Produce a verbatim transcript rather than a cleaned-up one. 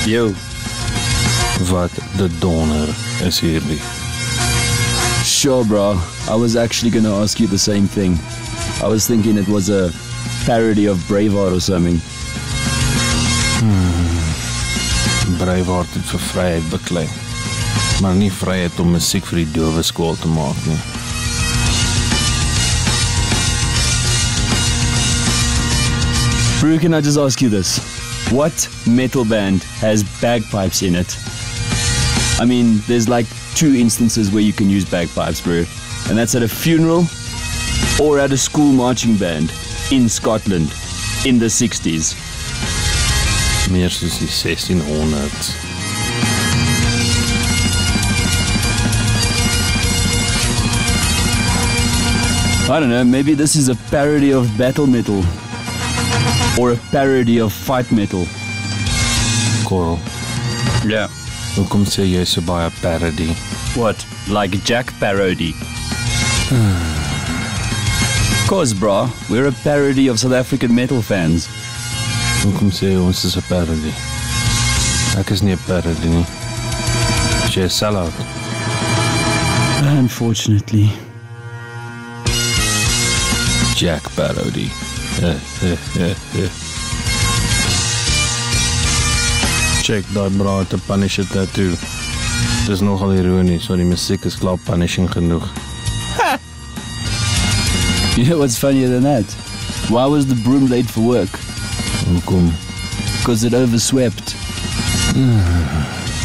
Yo. Wat de donder is hierdie? Sure, bro. I was actually going to ask you the same thing. I was thinking it was a parody of Braveheart or something. Hmm. Braveheart het vir vryheid beklei, maar nie vryheid om musiek vir die dowe skool te maak nie. Brew, can I just ask you this? What metal band has bagpipes in it? I mean, there's like two instances where you can use bagpipes, bro. And that's at a funeral or at a school marching band in Scotland in the sixties. Meer soos die sixteen hundreds. I don't know, maybe this is a parody of battle metal. Or a parody of fight metal. Korrel, Yeah. hoekom sê jy so baie parody? What? Like Jack parody? Cause, bro, we're a parody of South African metal fans. Hoekom sê jy ons is 'n parody? Ek is nie 'n parody nie. Is jy 'n sellout? Unfortunately. Jack parody. Check daai bra te punish it tattoo. Dis nogal ironies, want die musiek is klaar punishing genoeg. You know what's funnier than that? Why was the broom late for work? Hoekom? Because it overswept.